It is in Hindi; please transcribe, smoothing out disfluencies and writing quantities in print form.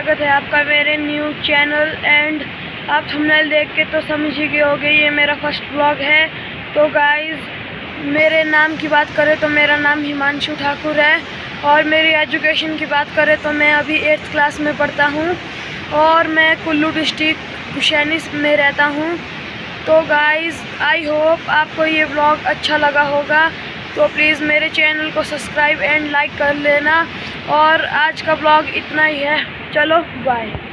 स्वागत है आपका मेरे न्यू चैनल। एंड आप थंबनेल देख के तो समझ ही गए होंगे ये मेरा फर्स्ट व्लॉग है। तो गाइस, मेरे नाम की बात करें तो मेरा नाम हिमांशु ठाकुर है और मेरी एजुकेशन की बात करें तो मैं अभी 8th क्लास में पढ़ता हूँ और मैं कुल्लू डिस्ट्रिक्ट हुसैनी में रहता हूँ। तो गाइस, आई होप आपको ये व्लॉग अच्छा लगा होगा, तो प्लीज़ मेरे चैनल को सब्सक्राइब एंड लाइक कर लेना। और आज का व्लॉग इतना ही है, चलो बाय।